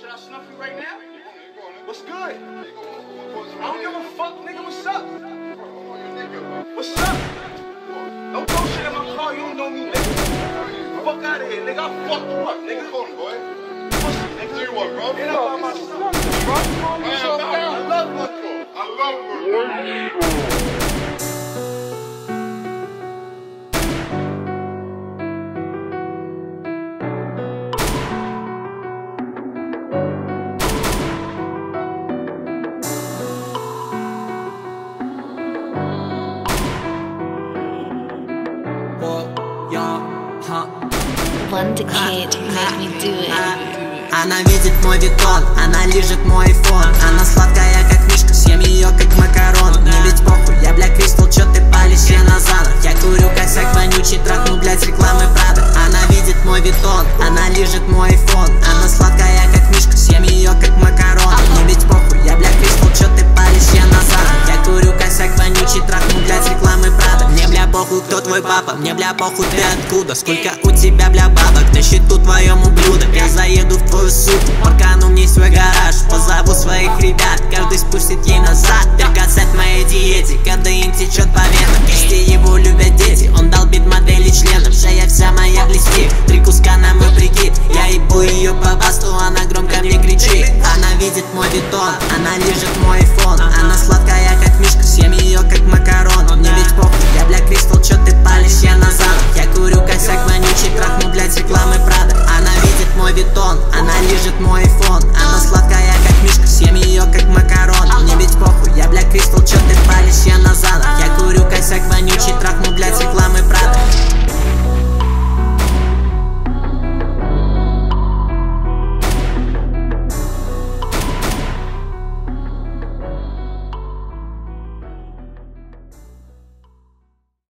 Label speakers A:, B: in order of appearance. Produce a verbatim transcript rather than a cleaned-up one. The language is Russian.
A: I snuff you right now? What's good? I don't give a fuck, nigga. What's up? What's up? Don't throw shit in my car. You don't know me, nigga. Fuck out of here, nigga. I'll fuck you up, nigga. Hold on, boy. Pussy, nigga. Do what, bro? Get up by my son, bro. Calm yourself down. I love Woodford. I love Woodford.
B: Wonder Kid made me do it.
C: Она видит мой бетон, она лижет мой айфон. Она сладкая, как мишка, съем ее, как макарон. Мне ведь похуй, я, бля, Кристал, чё ты палишь, я на занах. Я курю косяк вонючий, трахну, блядь, рекламы Прада. Она видит мой бетон, она лижет мой айфон. Она сладкая, как мишка, съем ее, как макарон. Мне ведь похуй, я, бля, Кристал, чё ты палишь, я на занах. Я курю косяк вонючий, трахну, блядь, рекламы Прада. Мне, бля, похуй, кто твой папа, мне, бля, похуй, ты откуда. Сколько у тебя, бля, бабок, на счету твоем ублюдок. Я заеду в твою суку, паркану мне свой гараж. Позову своих ребят, каждый спустит ей назад. Перкацет моей диете, кадеин течет по венам. Везде его любят дети, он долбит модели членов. Шея вся моя в листе, три куска на мой прикид. Я ебу ее по басту, она громко мне кричит. Она видит мой бетон, она лижет мой айфон. Она сладкая, как мишка, съем ее, как макарон. Мне ведь похуй, я, бля, Кристал, чё ты палишь, я на занах. Я курю косяк вонючий, трахну, блядь, рекламы Прада. Она видит мой бетон, она лижет мой айфон. Она сладкая, как мишка, съем ее, как макарон. Мне ведь похуй, я, бля, Кристал, чё ты палишь, я на занах. Я курю косяк вонючий, трахну, блядь, рекламы Прада.